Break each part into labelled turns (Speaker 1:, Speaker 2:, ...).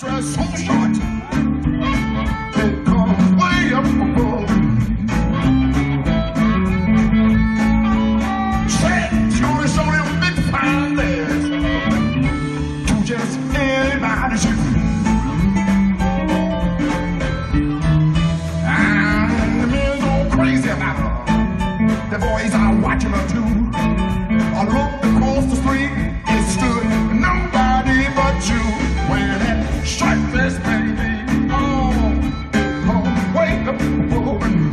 Speaker 1: dress so short, it comes way up above. Said she only showed him big fine legs to just anybody she please. And the men go crazy about her. The boys are watching her too. I looked across the street, it stood nobody but you. When that shirtless baby, oh, it comes way up above you.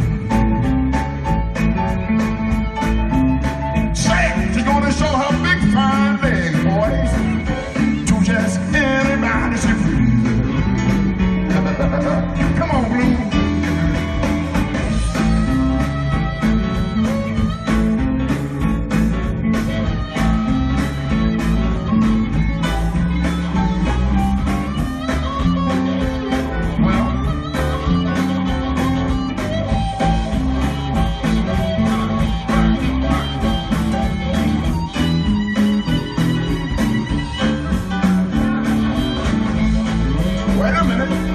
Speaker 1: Say, she's gonna show her big fine legs, boys, to just anybody she please. Come on, Blue. Wait a minute.